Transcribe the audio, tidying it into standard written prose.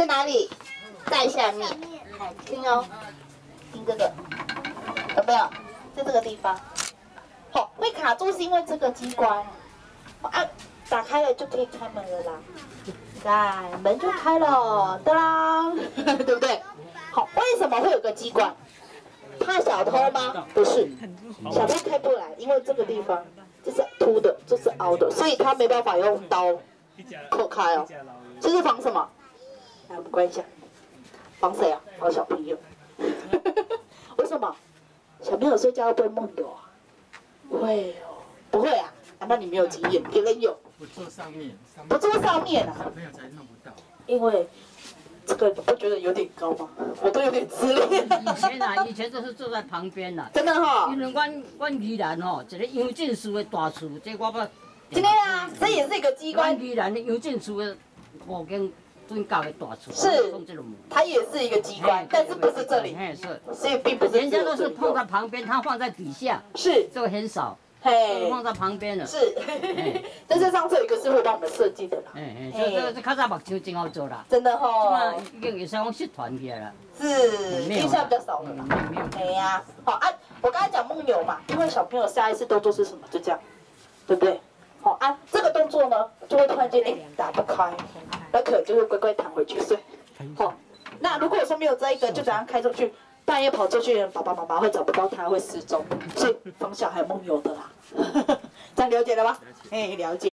在哪里？在下面。来听哦，听这个，有没有？在这个地方。好，会卡住是因为这个机关。啊，打开了就可以开门了啦。来，门就开了，当当，对不对？好，为什么会有个机关？怕小偷吗？不是，小偷开不来，因为这个地方这是凸的，这是凹的，所以他没办法用刀破开哦。这是防什么？来，我们关一下，防谁啊？防小朋友。为什么？小朋友睡觉会不会梦游啊？会哦，不会啊？难道你没有经验？别人有。 不坐上面， 不坐上面啊？ 小朋友才弄不到。 因为这个你不觉得有点高吗？我都有点自恋。 以前都是坐在旁边啦。 真的哈、 因为阮宜兰吼，一个杨振书的大厝，这我要。 今天啊，这也是一个机关。 宜兰的杨振书的附近准教的大厝。 是。它也是一个机关，但是不是这里。 是。 所以并不是。 人家都是放在旁边，它放在底下。 是。 这个很少。 嘿。 放在旁边了。 是。但是上次有一个是会帮我们设计的啦。 这较早目睭真好做啦。 真的哈。 已经会使讲社团起来了。 是，因为现在比较少了啦。哎呀，好啊，我刚才讲梦游嘛，因为小朋友下一次动作是什么？就这样，对不对？好啊，这个动作呢，就会突然间打不开，那可能就会乖乖躺回去睡。好，那如果说没有这一个，就怎样开出去？半夜跑出去，爸爸妈妈会找不到他，会失踪，所以防小孩梦游的啦。这样了解了吗？哎，了解。